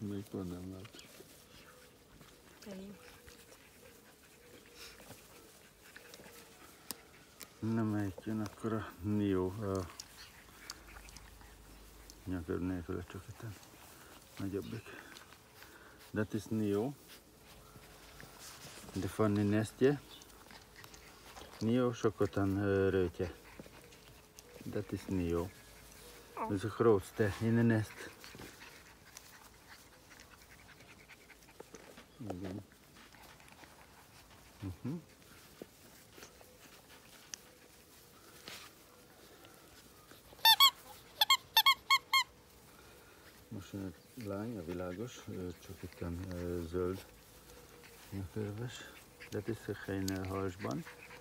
Mikor nem lát. Na, melyik jön akkor a Nio, a nyakad nélkül csak itt a nagyobbik. That is Nio. De fanni nestje. Nio sokotan rötje. Dat is Nio. Dat is de grootste in de nest. Igen. Most jön a lány, a világos, csak itt zöld nyakörves. Dat is geen halsband.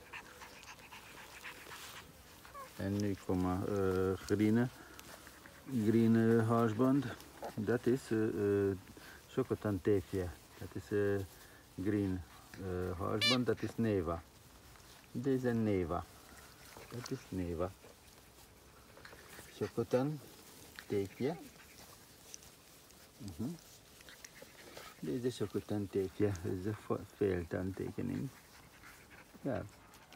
En nu kommer green halsband. Dat is sokotan teefje. Dat is green halsband, dat is Neva. Deze Neva. Dat is Neva. Sokotan teefje. Deze sokotan teefje. Ez a féltantekening. Ja.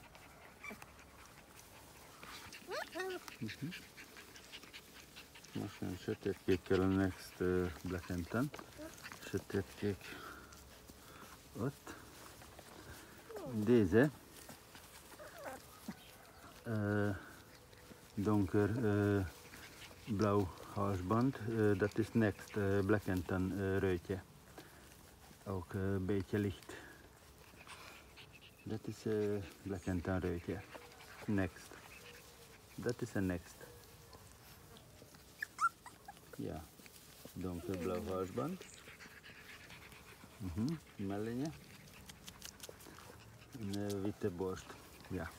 Most jön sötétkékkel a Next Black and Tan. Sötétkék ott. Deze donker blauw halsband. Dat is Next Black and Tan ruitje. Ook een beetje licht. Dat is Black and Tan ruitje. Next. Dat is een Next. Ja, donkerblauw halsband. Melletje. En witte borst. Ja.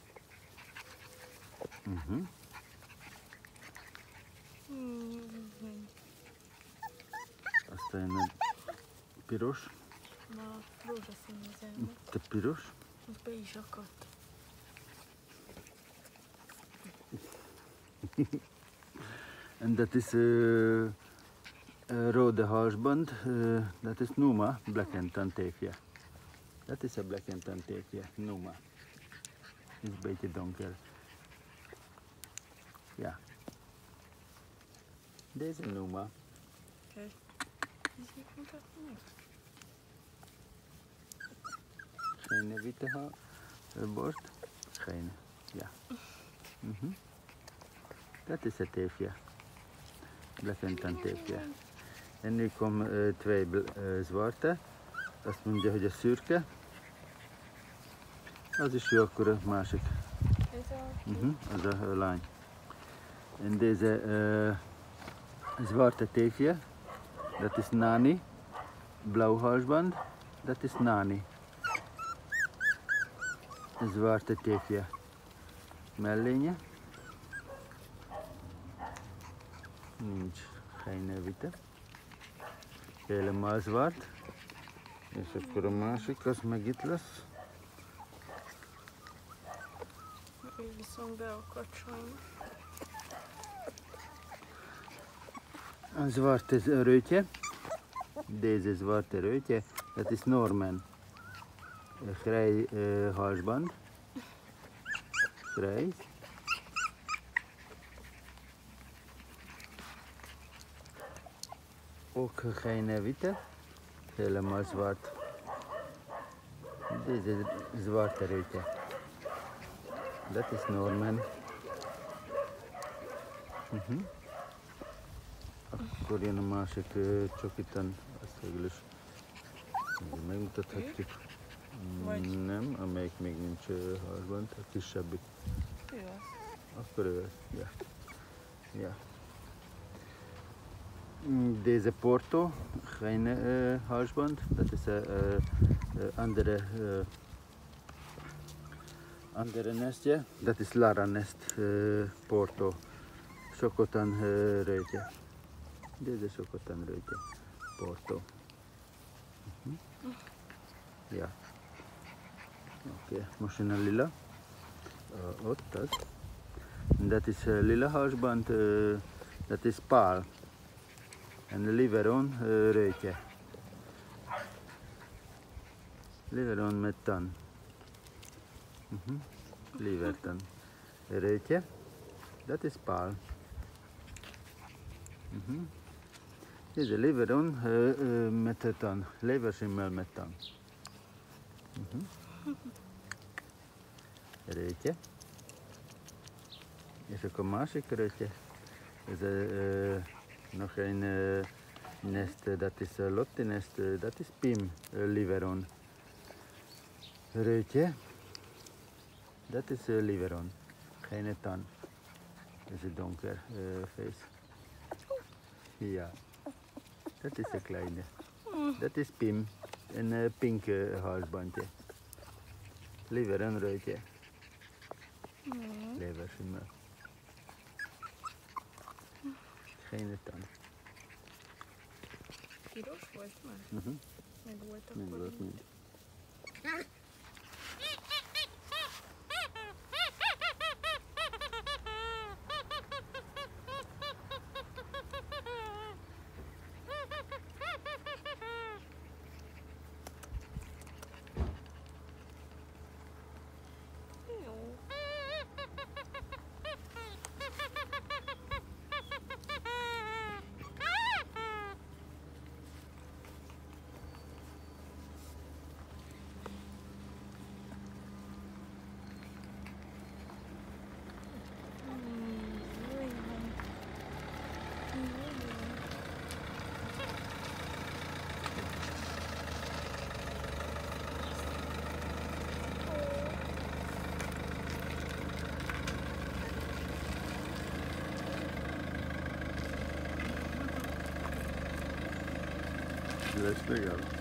Aztán a piros. Na, rózsaszín az elme. Te piros. Az be is akadt. En dat is rode halsband. Dat is Numa Black and Tan teefje. Dat is een Black and Tan teefje. Numa. Is een beetje donker. Ja. Deze Numa. Kijk, die zie ik niet echt niet. Geen witte borst. Geen. Ja. Dat is het teefje. Black and Tan teefje. En nu komen twee zwarte. Azt mondja, hogy a szürke. Az is jó, akkor a másik. Az a lány. En deze zwarte teefje. Dat is Nani. Blauw halsband. Dat is Nani. Zwarte teefje. Mellénye. Nincs geen witte. Helemaal zwart. És akkor a másik, az meg itt lesz. Ő viszont be akadt sajnos. A zwarte ruitje. Deze zwarte ruitje. Dat is Norman. Grijs halsband. Grijs. Ook geen witte. Helemaal zwart. Deze zwarte ruitje. Dat is Norman. Akkor jön a másik csokitan, azt végül is megmutathatjuk. Nem, amelyik még nincs halsband, a kisebbik. Ő az. Akkor ő, ja. Ja. Deze Porto, geen halsband, dat is andere nestje, dat is Lara nest Porto, sokotan ruitje. Deze sokotan ruitje, Porto. Ja. Oké, most jön a lila. Ott az. Dat is lila halsband, dat is Paal. En Liveron röjtje. Liveron met tan. Liverton. Röjtje. Dat is paal. Dit is Liveron met tan. Leverschimmel met tan. Röjtje. És akkor másik röjtje. Ez nog een nest, dat is Lottie-nest, dat is Pim Liveron. Röjtje, dat is Liveron, geen tan. Dat is een donker feest. Ja, dat is een kleine. Dat is Pim, een pink halsbandje. Liveron röjtje. Leverschimmel. Geen tan. Piros volt már? Meg volt akkor. Mind volt mind. Jó. Let's figure out.